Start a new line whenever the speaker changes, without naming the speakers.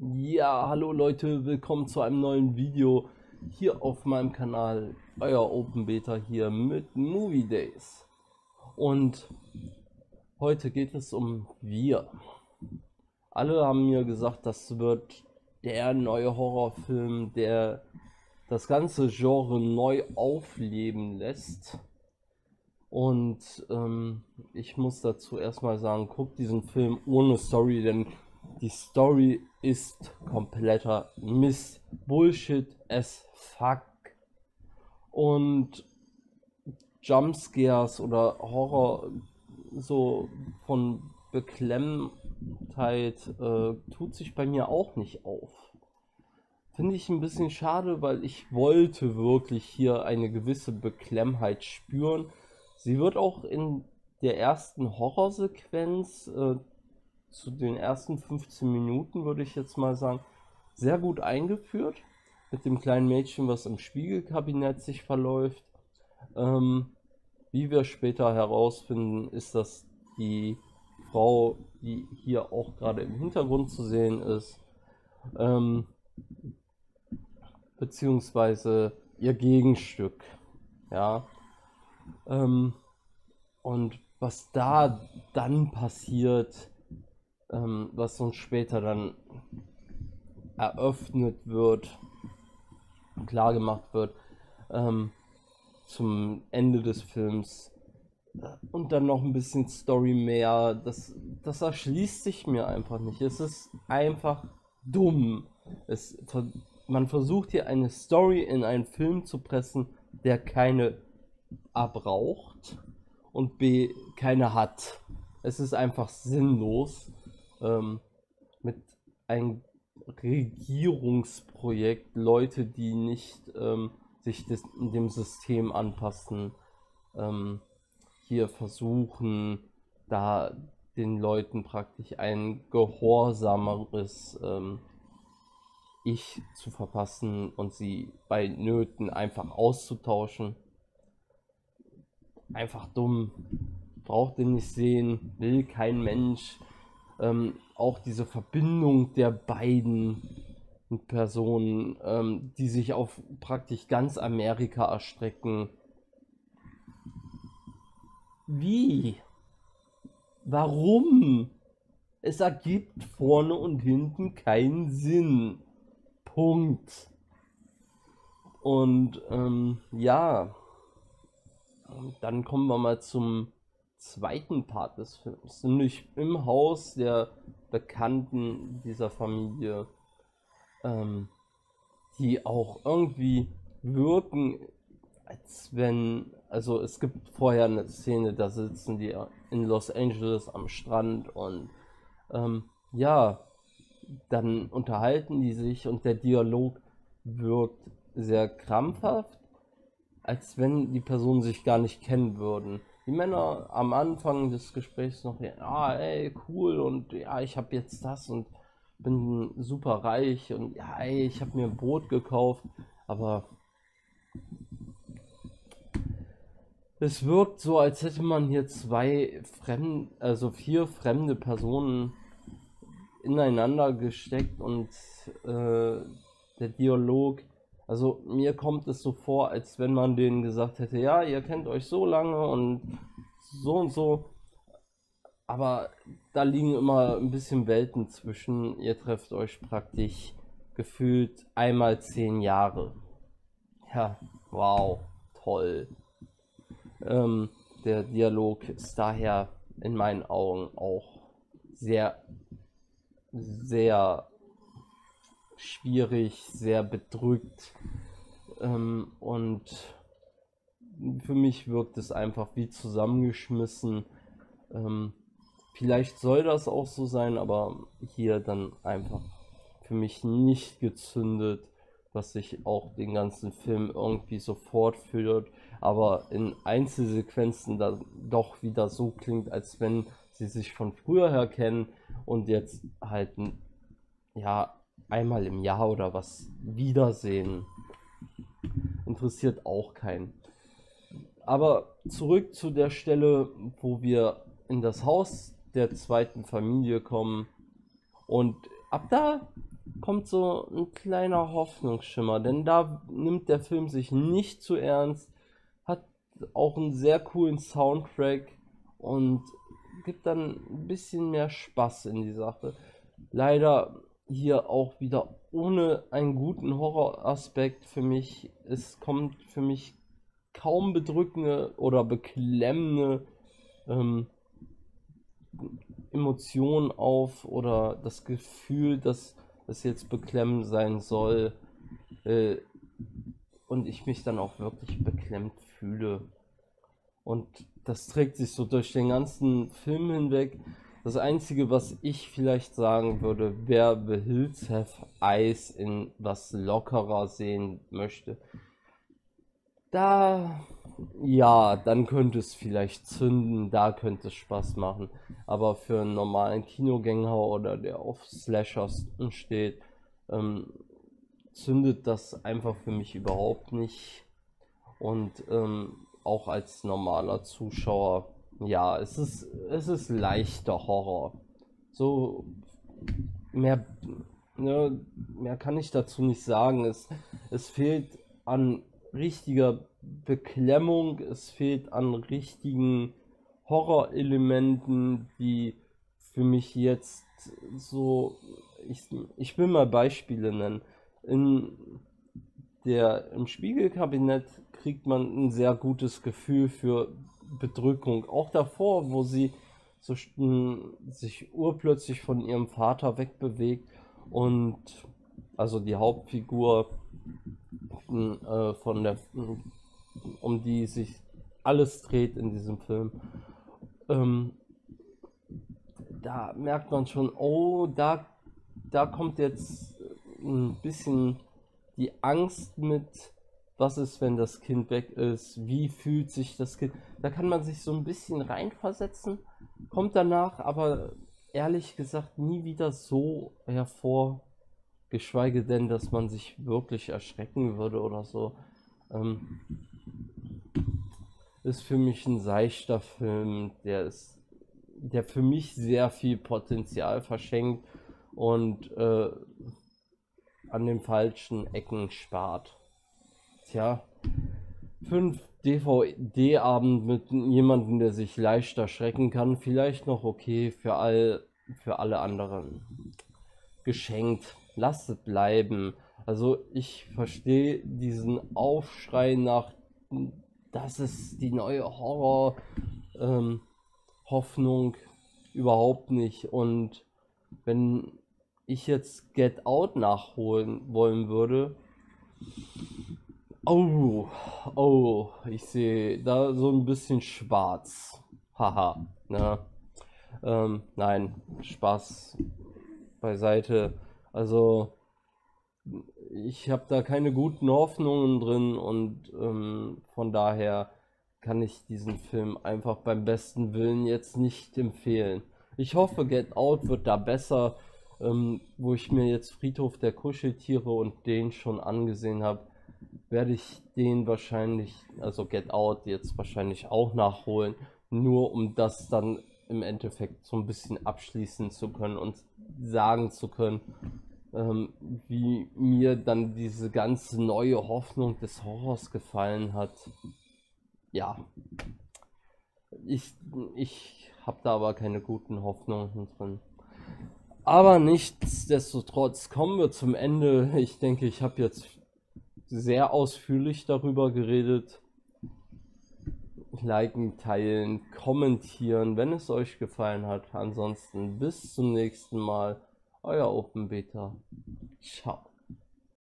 Ja, hallo Leute, willkommen zu einem neuen Video hier auf meinem Kanal. Euer Open Beta hier mit Movie Days. Und heute geht es um Wir. Alle haben mir gesagt, das wird der neue Horrorfilm, der das ganze Genre neu aufleben lässt. Und ich muss dazu erstmal sagen, guckt diesen Film ohne Story, denn die Story ist kompletter Mist. Bullshit as fuck. Und Jumpscares oder Horror so von Beklemmtheit tut sich bei mir auch nicht auf. Finde ich ein bisschen schade, weil ich wollte wirklich hier eine gewisse Beklemmtheit spüren. Sie wird auch in der ersten Horrorsequenz, zu den ersten 15 Minuten, würde ich jetzt mal sagen, sehr gut eingeführt. Mit dem kleinen Mädchen, was im Spiegelkabinett sich verläuft. Wie wir später herausfinden, ist das die Frau, die hier auch gerade im Hintergrund zu sehen ist. Beziehungsweise ihr Gegenstück. Ja. Und was da dann passiert, was uns später dann eröffnet wird, klar gemacht wird, zum Ende des Films und dann noch ein bisschen Story mehr, das erschließt sich mir einfach nicht. Es ist einfach dumm. Man versucht hier eine Story in einen Film zu pressen, der keine A braucht und B keine hat. Es ist einfach sinnlos. Mit einem Regierungsprojekt, Leute, die nicht sich dem System anpassen, hier versuchen, da den Leuten praktisch ein gehorsameres Ich zu verpassen und sie bei Nöten einfach auszutauschen. Einfach dumm. Braucht ihr nicht sehen, will kein Mensch. Auch diese Verbindung der beiden Personen, die sich auf praktisch ganz Amerika erstrecken. Wie? Warum? Es ergibt vorne und hinten keinen Sinn. Punkt. Und ja, dann kommen wir mal zum zweiten Part des Films, nämlich im Haus der Bekannten dieser Familie, die auch irgendwie wirken, als wenn, also es gibt vorher eine Szene, da sitzen die in Los Angeles am Strand und ja, dann unterhalten die sich und der Dialog wirkt sehr krampfhaft, als wenn die Personen sich gar nicht kennen würden. Die Männer am Anfang des Gesprächs noch, ja, ey, cool und ja, ich habe jetzt das und bin super reich und ja, ey, ich habe mir ein Boot gekauft, aber es wirkt so, als hätte man hier vier fremde Personen ineinander gesteckt und der Dialog, also mir kommt es so vor, als wenn man denen gesagt hätte, ja, ihr kennt euch so lange und so, aber da liegen immer ein bisschen Welten zwischen, ihr trefft euch praktisch gefühlt einmal 10 Jahre. Ja, wow, toll. Der Dialog ist daher in meinen Augen auch sehr, sehr schwierig, sehr bedrückt, und für mich wirkt es einfach wie zusammengeschmissen. Vielleicht soll das auch so sein, aber hier dann einfach für mich nicht gezündet, was sich auch den ganzen Film irgendwie so fortführt, aber in Einzelsequenzen dann doch wieder so klingt, als wenn sie sich von früher her kennen und jetzt halt ja einmal im Jahr oder was wiedersehen. Interessiert auch keinen. Aber zurück zu der Stelle, wo wir in das Haus der zweiten Familie kommen und ab da kommt so ein kleiner Hoffnungsschimmer, denn da nimmt der Film sich nicht zu ernst, hat auch einen sehr coolen Soundtrack und gibt dann ein bisschen mehr Spaß in die Sache. Leider hier auch wieder ohne einen guten Horroraspekt für mich. Es kommt für mich kaum bedrückende oder beklemmende Emotionen auf oder das Gefühl, dass es jetzt beklemmend sein soll und ich mich dann auch wirklich beklemmt fühle. Und das trägt sich so durch den ganzen Film hinweg. Das Einzige, was ich vielleicht sagen würde, wer The Hills Have Eyes in was lockerer sehen möchte, da, ja, dann könnte es vielleicht zünden, da könnte es Spaß machen. Aber für einen normalen Kinogänger oder der auf Slashers steht, zündet das einfach für mich überhaupt nicht. Und auch als normaler Zuschauer, ja, es ist leichter Horror. So, mehr, ne, mehr kann ich dazu nicht sagen. Es fehlt an richtiger Beklemmung, es fehlt an richtigen Horrorelementen, die für mich jetzt so, ich will mal Beispiele nennen. Im Spiegelkabinett kriegt man ein sehr gutes Gefühl für Bedrückung. Auch davor, wo sie so sich urplötzlich von ihrem Vater wegbewegt und also die Hauptfigur von der um die sich alles dreht in diesem Film. Da merkt man schon, oh, da kommt jetzt ein bisschen die Angst mit, was ist, wenn das Kind weg ist, wie fühlt sich das Kind. Da kann man sich so ein bisschen reinversetzen, kommt danach aber ehrlich gesagt nie wieder so hervor, geschweige denn, dass man sich wirklich erschrecken würde oder so. Ist für mich ein seichter Film, der für mich sehr viel Potenzial verschenkt und an den falschen Ecken spart. Tja, 5 DVD-Abend mit jemandem, der sich leicht erschrecken kann, vielleicht noch okay, für alle anderen geschenkt. Lasst es bleiben. Also ich verstehe diesen Aufschrei nach, das ist die neue Horror Hoffnung überhaupt nicht. Und wenn ich jetzt Get Out nachholen wollen würde, oh, ich sehe da so ein bisschen schwarz. Haha, ne? Nein, Spaß beiseite. Also, ich habe da keine guten Hoffnungen drin und von daher kann ich diesen Film einfach beim besten Willen jetzt nicht empfehlen. Ich hoffe, Get Out wird da besser, wo ich mir jetzt Friedhof der Kuscheltiere und den schon angesehen habe, werde ich den wahrscheinlich, also Get Out jetzt wahrscheinlich auch nachholen, nur um das dann im Endeffekt so ein bisschen abschließen zu können und sagen zu können, wie mir dann diese ganze neue Hoffnung des Horrors gefallen hat. Ja, ich habe da aber keine guten Hoffnungen drin. Aber nichtsdestotrotz kommen wir zum Ende. Ich denke, ich habe jetzt sehr ausführlich darüber geredet. Liken, teilen, kommentieren, wenn es euch gefallen hat. Ansonsten bis zum nächsten Mal. Euer Open Beta. Ciao.